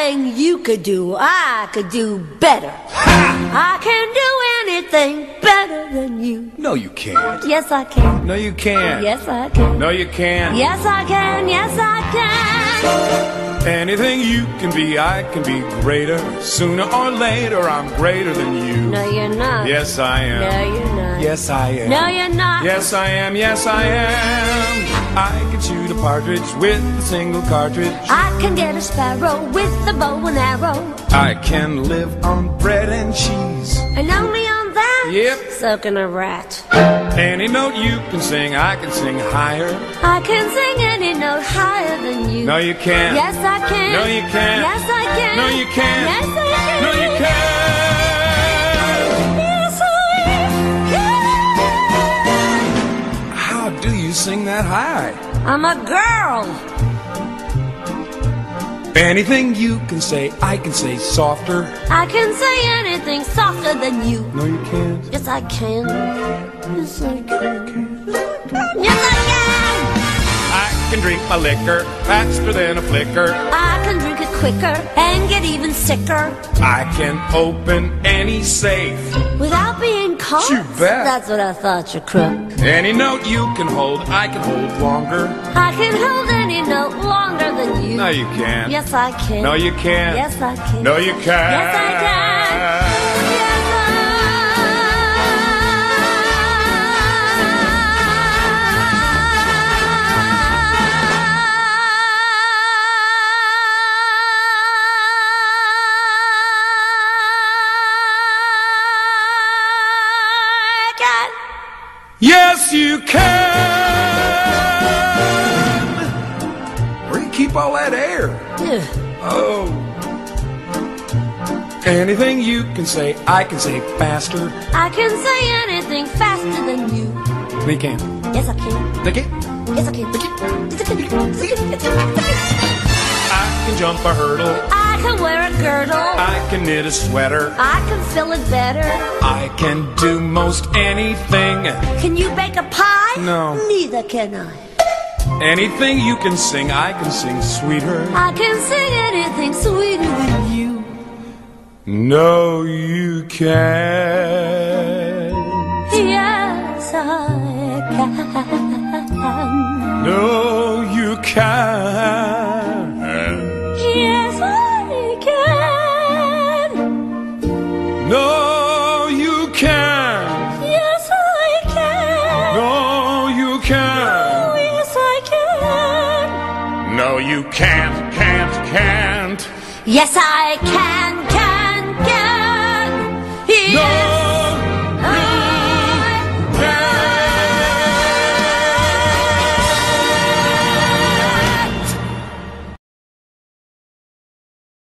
Anything you could do, I could do better. I can do anything better than you. No, you can't. Yes, I can. No, you can't. Yes, I can. No, you can't. Yes, I can. Yes, I can. Anything you can be, I can be greater. Sooner or later, I'm greater than you. No, you're not. Yes, I am. No, you're not. Yes, I am. No, you're not. Yes, I am. Yes, I am. I can shoot a partridge with a single cartridge. I can get a sparrow with a bow and arrow. I can live on bread and cheese. And only on that? Yep. Sucking a rat. Any note you can sing, I can sing higher. I can sing any note higher than you. No, you can't. Yes, I can. No, you can't. Yes, I can. No, you can't. Yes, I can. No, you can't. Yes, I can. How do you sing that high? I'm a girl. Anything you can say, I can say softer. I can say anything softer than you. No, you can't. Yes, I can. Yes, I can. Yes, I can. I can drink my liquor faster than a flicker. I can drink it quicker and get even sicker I can open any safe. without being caught. You bet. That's what I thought, you crook. Any note you can hold, I can hold longer. I can hold any note longer than you. No, you can't. Yes, I can. No, you can't. Yes, I can. No, you can't. Yes, I can. Yes, I can. Yes, you can. Where do you keep all that air? Ugh. Oh. Anything you can say, I can say faster. I can say anything faster than you. They can. Yes, I can. They can. Yes, I can. I can jump a hurdle. I can wear a girdle. I can knit a sweater. I can fill it better. I can do most anything. Can you bake a pie? No. Neither can I. Anything you can sing, I can sing sweeter. I can sing anything sweeter than you. No, you can't. Yes, I can. No, you can't. Yes, I can. No, you can't. Yes, I can. No, you can't. Oh, yes, I can. No, you can't, can't. Yes, I can.